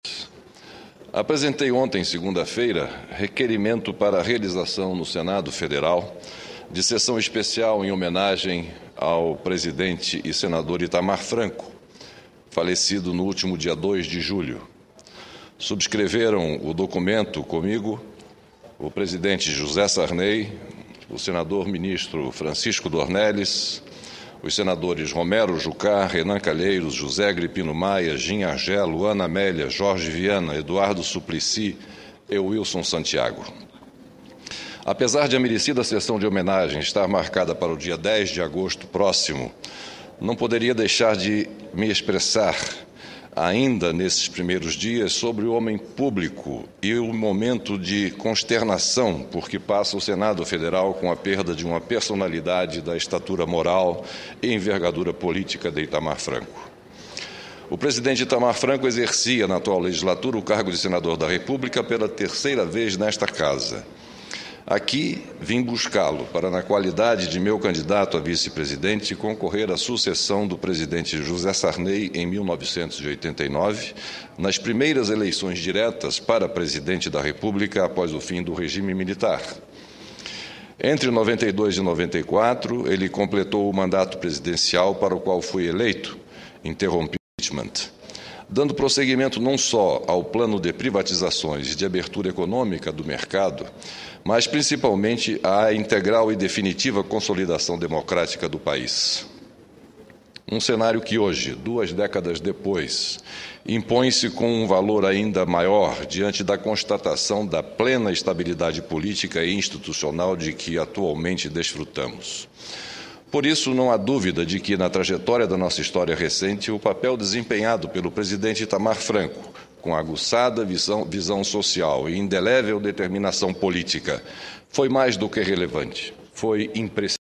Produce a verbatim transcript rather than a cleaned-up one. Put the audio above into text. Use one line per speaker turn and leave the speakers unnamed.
Apresentei ontem, segunda-feira, requerimento para a realização no Senado Federal de sessão especial em homenagem ao presidente e senador Itamar Franco, falecido no último dia dois de julho. Subscreveram o documento comigo o presidente José Sarney, o senador ministro Francisco Dornelles, os senadores Romero Jucá, Renan Calheiros, José Agripino Maia, Gin Argelo, Ana Amélia, Jorge Viana, Eduardo Suplicy e Wilson Santiago. Apesar de a merecida sessão de homenagem estar marcada para o dia dez de agosto próximo, não poderia deixar de me expressar, ainda nesses primeiros dias, sobre o homem público e o momento de consternação por que passa o Senado Federal com a perda de uma personalidade da estatura moral e envergadura política de Itamar Franco. O presidente Itamar Franco exercia na atual legislatura o cargo de senador da República pela terceira vez nesta casa. Aqui vim buscá-lo para, na qualidade de meu candidato a vice-presidente, concorrer à sucessão do presidente José Sarney em mil novecentos e oitenta e nove, nas primeiras eleições diretas para presidente da República após o fim do regime militar. Entre noventa e dois e noventa e quatro, ele completou o mandato presidencial para o qual foi eleito, interrompido, dando prosseguimento não só ao plano de privatizações e de abertura econômica do mercado, mas principalmente à integral e definitiva consolidação democrática do país. Um cenário que hoje, duas décadas depois, impõe-se com um valor ainda maior diante da constatação da plena estabilidade política e institucional de que atualmente desfrutamos. Por isso, não há dúvida de que, na trajetória da nossa história recente, o papel desempenhado pelo presidente Itamar Franco, com aguçada visão, visão social e indelével determinação política, foi mais do que relevante, foi imprescindível.